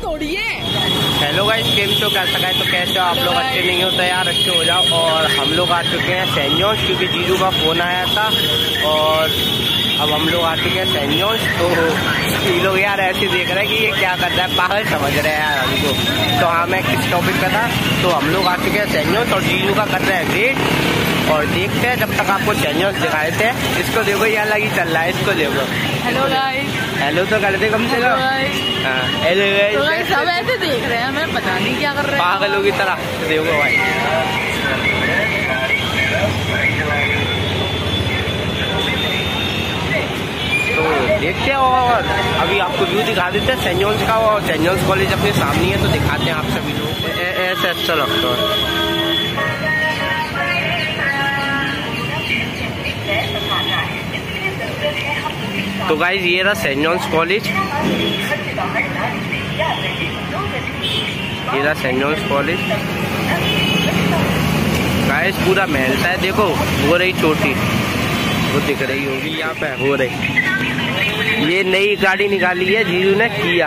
तोड़िए। Hello guys, केम show कैसा है? तो कैसे हो आप लोग? अच्छे नहीं हो तो यार अच्छे हो जाओ। और हम लोग आ चुके हैं सेंट जॉन्स, क्योंकि जीजू का फोन आया था और अब हम लोग आ चुके हैं सेंट जॉन्स। तो ये लोग यार ऐसे देख रहे हैं कि ये क्या कर रहा है, पागल समझ रहे हैं यार हमको। तो हाँ, मैं किस टॉपिक पे था, तो हम लोग आ चुके हैं सेंट जॉन्स और जीजू का कर रहे हैं वेट। और देखते हैं, जब तक आपको सेंट जॉन्स दिखाए थे। इसको देखो, ये अलग ही चल रहा है, इसको देखो। हेलो गाइस, हेलो तो कर दे कम से कम। हेलो गाइस, सब ऐसे देख रहे हैं, हमें पता नहीं क्या कर रहे हैं, पागलों की तरह। देखो भाई, तो देखते हैं और अभी आपको व्यू दिखा देते हैं सेंट जॉन्स का। और सेंट जॉन्स कॉलेज अपने सामने है, तो दिखाते हैं आप सभी लोग। ऐसे अच्छा लगता है। तो गाइस, ये रहा सेंट जॉन्स कॉलेज, ये रहा सेंट जॉन्स कॉलेज। गाइस पूरा महलता है, देखो वो रही चोटी, वो दिख रही होगी यहाँ पे, हो रही। ये नई गाड़ी निकाली है जीजू ने, किया।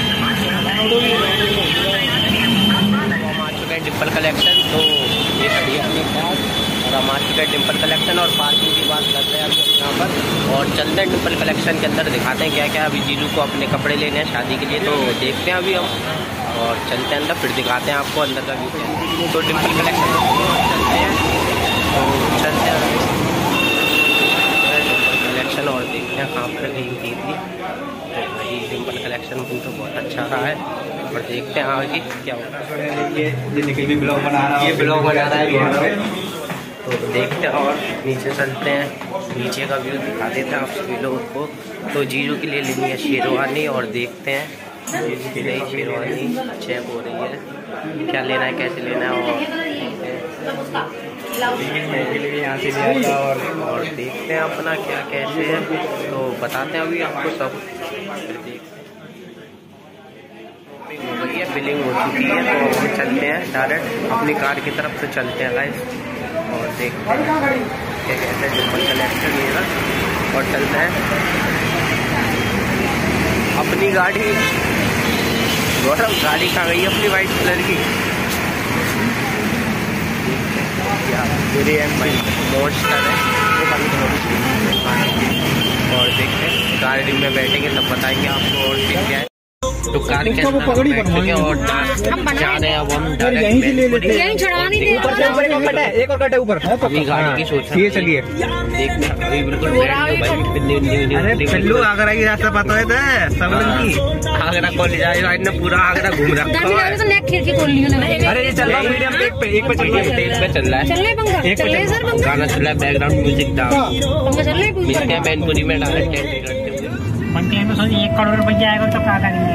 हम आ चुके हैं डिम्पल कलेक्शन, तो ये खड़ी है अपने पास। और हम आ चुके हैं डिम्पल कलेक्शन और पार्किंग की बात कर रहे हैं अभी यहाँ पर। और चलते हैं डिम्पल कलेक्शन के अंदर, दिखाते हैं क्या क्या। अभी जीजू को अपने कपड़े लेने हैं शादी के लिए, तो देखते हैं अभी हम। और चलते हैं अंदर, फिर दिखाते हैं आपको अंदर का व्यू। तो डिम्पल कलेक्शन चलते हैं, तो चलते हैं डिम्पल कलेक्शन और देखते हैं कहाँ पर गई थी। तो भाई डिम्पल कलेक्शन तो बहुत अच्छा रहा है, और देखते हैं आगे क्या होता है। ये ब्लॉग बना रहा है, तो देखते हैं। और नीचे चलते हैं, नीचे का व्यू दिखा देते हैं आप सभी लोगों को। तो जीजू के लिए लेनी है शेरवानी, और देखते हैं जीजू के लिए शेरवानी चेक हो रही है, क्या लेना है, कैसे लेना है। और देखते हैं अपना क्या कैसे है, तो बताते हैं अभी आपको सब। भैया बिलिंग हो चुकी है, तो हम चलते हैं डायरेक्ट अपनी कार की तरफ से चलते हैं गाइस। और देखते हैं क्या कहते हैं डिम्पल कलेक्शन ये ना, और चलते हैं अपनी गाड़ी। गौरव गाड़ी कहाँ गई अपनी वाइट कलर की? मेरे भाई मॉन्स्टर है वो। और देखते हैं गाड़ी में बैठेंगे तब बताएंगे आपको और क्या है। तो कार के अंदर बैठ चुके और जा रहे हैं अब हम एक और कट है ऊपर। अभी गाड़ी की सोच ये चलिए देखते हैं अभी बिल्कुल पिल्लू आगरा की रास्ता पता है सब की। आगरा कॉलेज आए ने पूरा आगरा घूम रखा है। अरे ये चल रहा मीडियम एक पे तेज पे चल रहा है, गाना चल रहा है, बैकग्राउंड म्यूजिक डाल। मिलते हैं मैनपुरी में डायरेक्ट एंट्री करते हुए। मंथली में 1 करोड़ रुपया आएगा तो क्या करेंगे?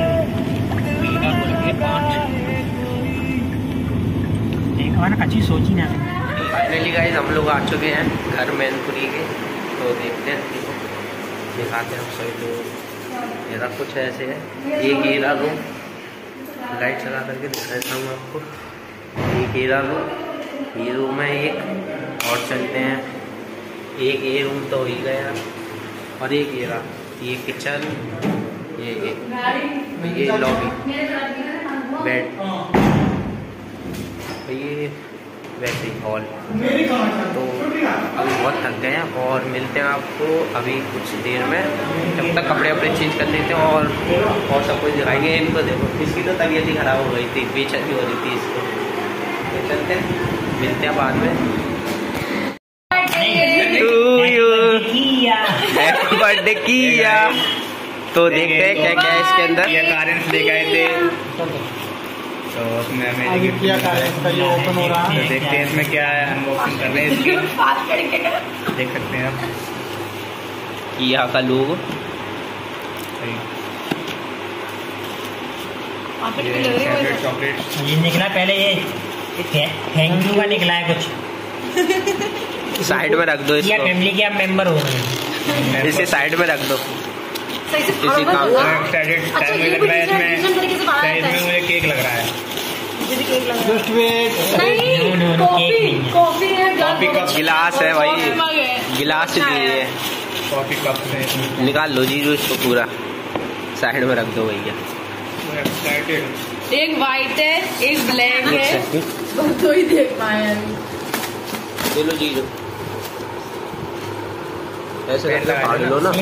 अच्छी सोची ना। फाइनली गाइस हम लोग आ चुके हैं घर मैनपुरी के, तो देखते हैं, दिखाते हैं हम सभी लोग। मेरा कुछ ऐसे है, एक एरा रूम लाइट चला करके दिखा देता हूँ आपको। एक एरा रूम, ये रूम है एक। और चलते हैं, एक ए रूम तो हो ही गया, और एक एरा, ये किचन, ये लॉबी, बेड, ये वैसे ही हॉल। तो अभी बहुत थक गए हैं और मिलते हैं आपको अभी कुछ देर में। जब तक कपड़े वपड़े चेंज कर लेते हैं और सब कुछ दिखाएंगे। इनको देखो, इसकी तो तबीयत ही खराब हो गई थी, बेचैनी हो रही थी इसको। तो चलते हैं, मिलते हैं बाद में। हैप्पी बर्थडे किया। तो देखते हैं क्या क्या है इसके अंदर। ये कारेंस लेके आए थे, तो उसमें हमें किया ओपन हो रहा है। तो देखते हैं इसमें क्या है, अनबॉक्सिंग कर रहे हैं इसकी, देख सकते हैं आप किया का लोगो। चॉकलेट ये निकला पहले, ये थैंक यू का निकला है कुछ। साइड में रख दो इसको, फैमिली के आप मेंबर हो रहे हैं, इसे साइड में रख दो। इसी काम इसमें मुझे केक लग रहा है। कॉफी कप गिलास है भाई, गिलास दिए, कॉफी कप से निकाल लो जीजू इसको पूरा, साइड में रख दो भैया। एक्साइटेड। एक वाइट है, एक ब्लैक है, बस दो ही देख पाए अभी। ले लो जीजू, ऐसे फाड़ लो ना।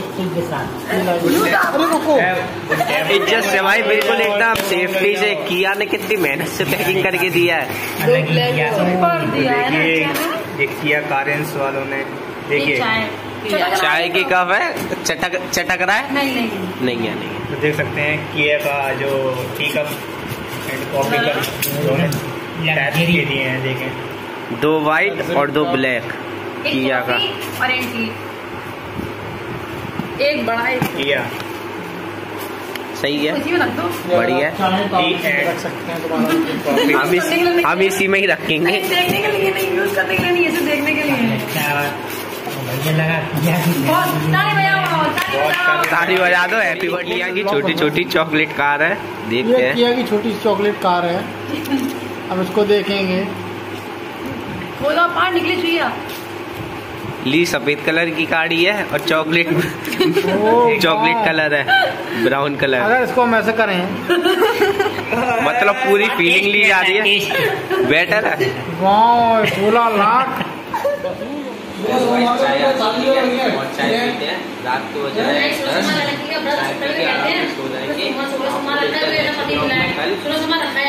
इज्जत से भाई, बिल्कुल एकदम सेफ्टी से। किया ने कितनी मेहनत से पैकिंग करके दिया है। देखिए ये किया कारेंस वालों ने, देखिए चाय की कप है, चटक रहा है। नहीं है। तो देख सकते हैं किया का जो tea cup and coffee cup दोनों टैप के दिए हैं। देखें, 2 वाइट और 2 ब्लैक किया का। और एक बड़ा है किया, सही है, उसी में रख दो। बढ़िया। रख सकते हैं हम इसी में ही रखेंगे। देखने के लिए नहीं, यूज करने के लिए नहीं, ऐसे देखने के लिए। ताली बजा दो। हैप्पी बर्थडे की छोटी छोटी चॉकलेट कार है, देखते हैं। किया की छोटी सी चॉकलेट कार है, अब इसको देखेंगे। वो तो पार निकली चाहिए। ली सफेद कलर की गाड़ी है और चॉकलेट कलर है, ब्राउन कलर। अगर इसको हम ऐसे करें मतलब पूरी फीलिंग ली जा रही है। बेटर है। वाह, 16 लाख। रात को सुनो